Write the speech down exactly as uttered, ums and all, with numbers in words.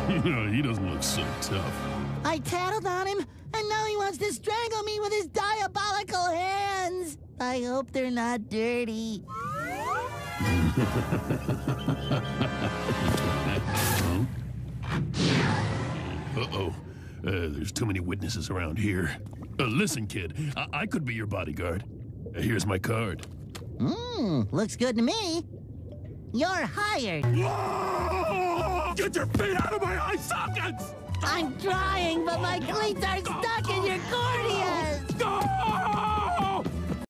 He doesn't look so tough. I tattled on him, and now he wants to strangle me with his diabolical hands. I hope they're not dirty. Uh-oh. Uh, there's too many witnesses around here. Uh, listen, kid, I, I could be your bodyguard. Uh, here's my card. Mmm, looks good to me. You're hired. Get your feet out of my eye sockets! I'm trying, but my cleats are stuck in your corneas.